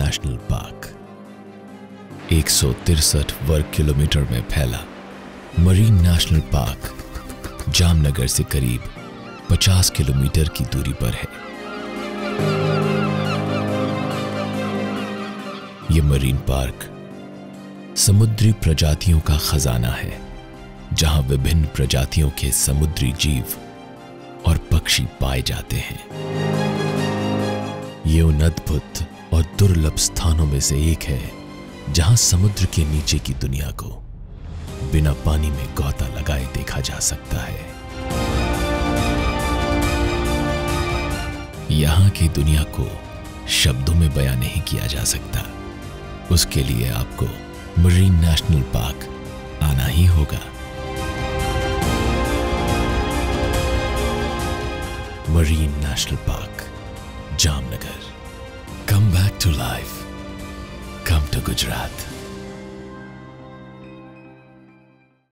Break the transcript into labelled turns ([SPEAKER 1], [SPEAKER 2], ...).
[SPEAKER 1] National park 163 वर्ग kilometre में फैला मरीन नेशनल पार्क जामनगर से करीब 50 किलोमीटर की दूरी पर है। यह मरीन पार्क समुद्री प्रजातियों का खजाना है, जहां विभिन्न प्रजातियों के समुद्री जीव और पक्षी पाए जाते हैं। ये उन अद्भुत और दुर्लभ स्थानों में से एक है जहां समुद्र के नीचे की दुनिया को बिना पानी में गोता लगाए देखा जा सकता है। यहां की दुनिया को शब्दों में बयां नहीं किया जा सकता। उसके लिए आपको मरीन नेशनल पार्क आना ही होगा। Marine national park, Jamnagar. Come back to life. Come to Gujarat.